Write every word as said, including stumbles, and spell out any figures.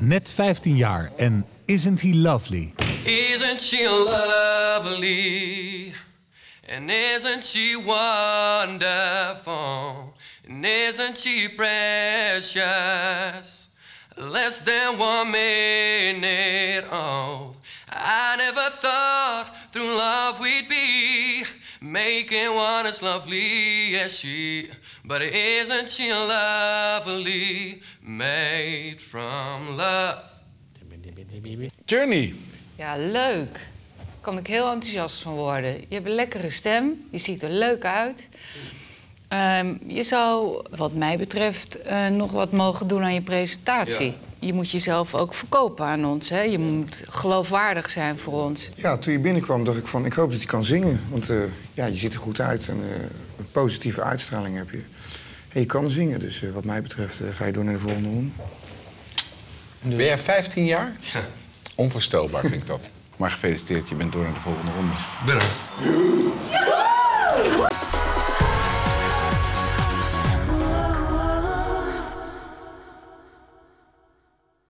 net vijftien jaar en Isn't He Lovely? Isn't she lovely? And isn't she wonderful? And isn't she precious? Less than one minute old. I never thought through love we'd be making one as lovely as she. But isn't she lovely? Made from love. Journey. Ja, leuk. Daar kan ik heel enthousiast van worden. Je hebt een lekkere stem, je ziet er leuk uit. Um, je zou, wat mij betreft, uh, nog wat mogen doen aan je presentatie. Ja. Je moet jezelf ook verkopen aan ons, hè? Je moet geloofwaardig zijn voor ons. Ja, toen je binnenkwam dacht ik van, ik hoop dat je kan zingen. Want uh, ja, je ziet er goed uit en uh, een positieve uitstraling heb je. En je kan zingen, dus uh, wat mij betreft uh, ga je door naar de volgende ronde. Ben jij vijftien jaar? Ja. Onvoorstelbaar vind ik dat. Maar gefeliciteerd, je bent door naar de volgende ronde. Bedankt.